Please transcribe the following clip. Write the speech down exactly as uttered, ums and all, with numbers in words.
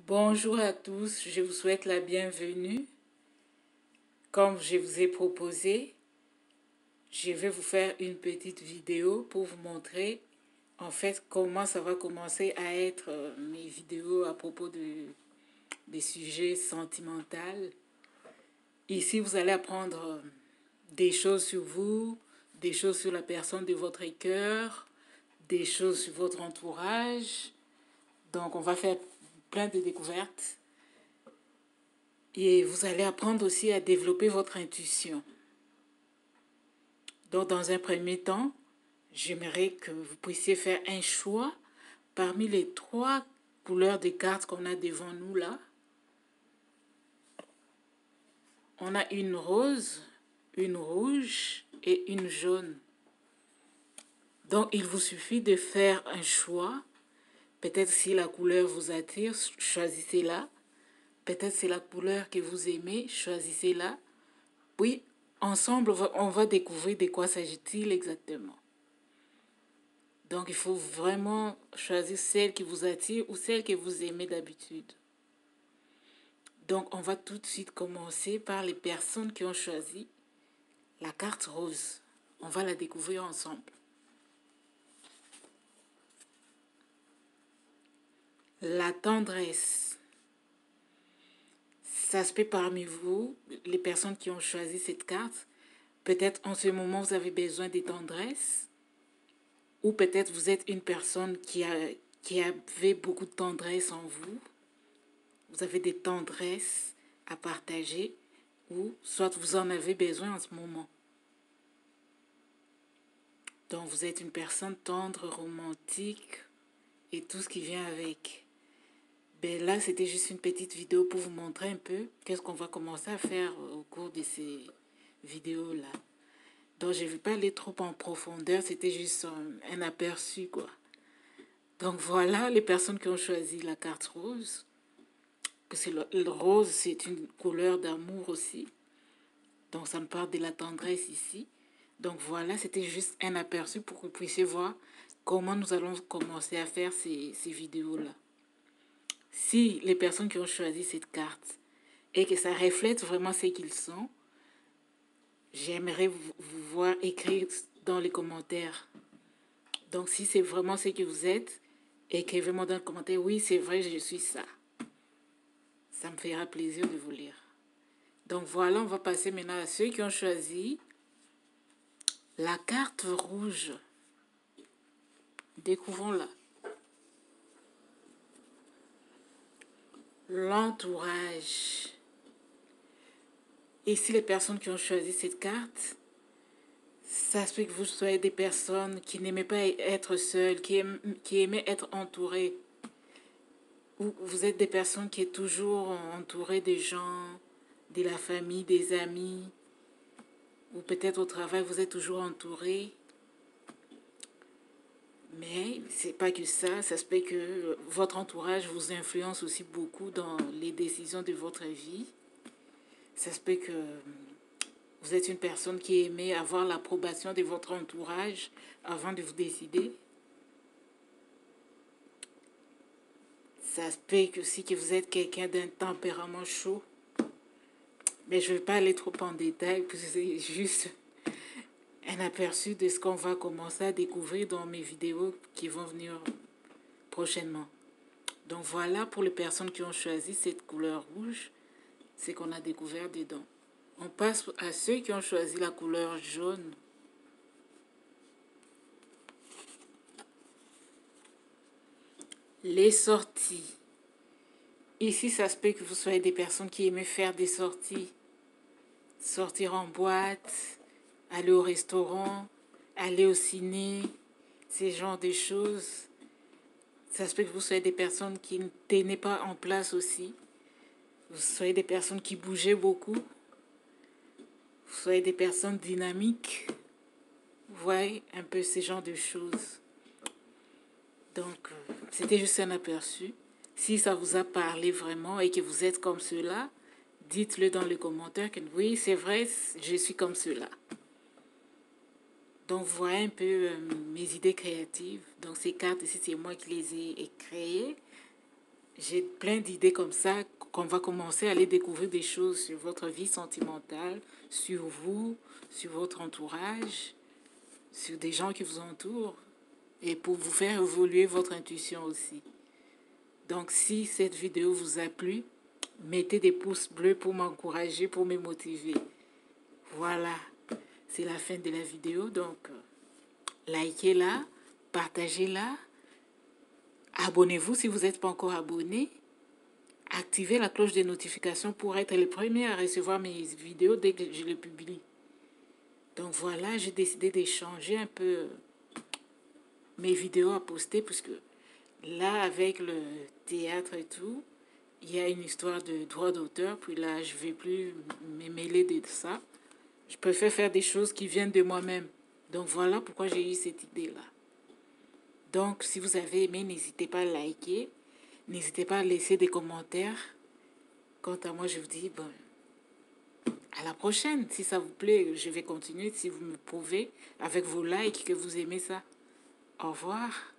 Bonjour à tous, je vous souhaite la bienvenue. Comme je vous ai proposé, je vais vous faire une petite vidéo pour vous montrer en fait comment ça va commencer à être euh, mes vidéos à propos de, des sujets sentimentaux. Ici, vous allez apprendre euh, des choses sur vous, des choses sur la personne de votre cœur, des choses sur votre entourage. Donc, on va faire plein de découvertes. Et vous allez apprendre aussi à développer votre intuition. Donc, dans un premier temps, j'aimerais que vous puissiez faire un choix parmi les trois couleurs de cartes qu'on a devant nous là. On a une rose, une rouge et une jaune. Donc, il vous suffit de faire un choix. Peut-être si la couleur vous attire, choisissez-la. Peut-être c'est la couleur que vous aimez, choisissez-la. Puis, ensemble, on va découvrir de quoi s'agit-il exactement. Donc, il faut vraiment choisir celle qui vous attire ou celle que vous aimez d'habitude. Donc, on va tout de suite commencer par les personnes qui ont choisi la carte rose. On va la découvrir ensemble. La tendresse. Ça se peut parmi vous, les personnes qui ont choisi cette carte. Peut-être en ce moment, vous avez besoin de tendresse. Ou peut-être vous êtes une personne qui, a, qui avait beaucoup de tendresse en vous. Vous avez des tendresses à partager. Ou soit vous en avez besoin en ce moment. Donc vous êtes une personne tendre, romantique et tout ce qui vient avec. Ben là, c'était juste une petite vidéo pour vous montrer un peu qu'est-ce qu'on va commencer à faire au cours de ces vidéos-là. Donc, je ne vais pas aller trop en profondeur, c'était juste un, un aperçu, quoi. Donc, voilà les personnes qui ont choisi la carte rose. Parce que le, le rose, c'est une couleur d'amour aussi. Donc, ça me parle de la tendresse ici. Donc, voilà, c'était juste un aperçu pour que vous puissiez voir comment nous allons commencer à faire ces, ces vidéos-là. Si les personnes qui ont choisi cette carte et que ça reflète vraiment ce qu'ils sont, j'aimerais vous, vous voir écrire dans les commentaires. Donc, si c'est vraiment ce que vous êtes, écrivez-moi dans les commentaires, oui, c'est vrai, je suis ça. Ça me fera plaisir de vous lire. Donc, voilà, on va passer maintenant à ceux qui ont choisi la carte rouge. Découvrons-la. L'entourage. Et si les personnes qui ont choisi cette carte, ça se peut que vous soyez des personnes qui n'aimaient pas être seules, qui, aiment, qui aimaient être entourées. Ou vous êtes des personnes qui sont toujours entourées des gens, de la famille, des amis. Ou peut-être au travail, vous êtes toujours entouré. Mais c'est pas que ça, ça se peut que votre entourage vous influence aussi beaucoup dans les décisions de votre vie. Ça se peut que vous êtes une personne qui aimait avoir l'approbation de votre entourage avant de vous décider. Ça se peut aussi que vous êtes quelqu'un d'un tempérament chaud. Mais je ne vais pas aller trop en détail, parce que c'est juste un aperçu de ce qu'on va commencer à découvrir dans mes vidéos qui vont venir prochainement. Donc voilà pour les personnes qui ont choisi cette couleur rouge, c'est qu'on a découvert dedans. On passe à ceux qui ont choisi la couleur jaune. Les sorties. Ici, ça se peut que vous soyez des personnes qui aiment faire des sorties. Sortir en boîte, aller au restaurant, aller au ciné, ces genres de choses. Ça se peut que vous soyez des personnes qui ne tenaient pas en place aussi. Vous soyez des personnes qui bougeaient beaucoup. Vous soyez des personnes dynamiques. Vous voyez un peu ces genres de choses. Donc, c'était juste un aperçu. Si ça vous a parlé vraiment et que vous êtes comme cela, dites-le dans les commentaires que oui, c'est vrai, je suis comme cela. Donc, voyez un peu euh, mes idées créatives. Donc, ces cartes ici, c'est moi qui les ai créées. j'ai plein d'idées comme ça qu'on va commencer à aller découvrir des choses sur votre vie sentimentale, sur vous, sur votre entourage, sur des gens qui vous entourent et pour vous faire évoluer votre intuition aussi. Donc si cette vidéo vous a plu, mettez des pouces bleus pour m'encourager, pour me motiver. Voilà, c'est la fin de la vidéo. Donc, likez-la, partagez-la, abonnez-vous si vous n'êtes pas encore abonné. Activez la cloche des notifications pour être les premiers à recevoir mes vidéos dès que je les publie. Donc voilà, j'ai décidé d'échanger un peu mes vidéos à poster puisque là, avec le théâtre et tout, il y a une histoire de droit d'auteur. Puis là, je ne vais plus me mêler de ça. Je préfère faire des choses qui viennent de moi-même. Donc voilà pourquoi j'ai eu cette idée-là. Donc si vous avez aimé, n'hésitez pas à liker. N'hésitez pas à laisser des commentaires. Quant à moi, je vous dis, bon, à la prochaine. Si ça vous plaît, je vais continuer. Si vous me prouvez avec vos likes que vous aimez ça. Au revoir.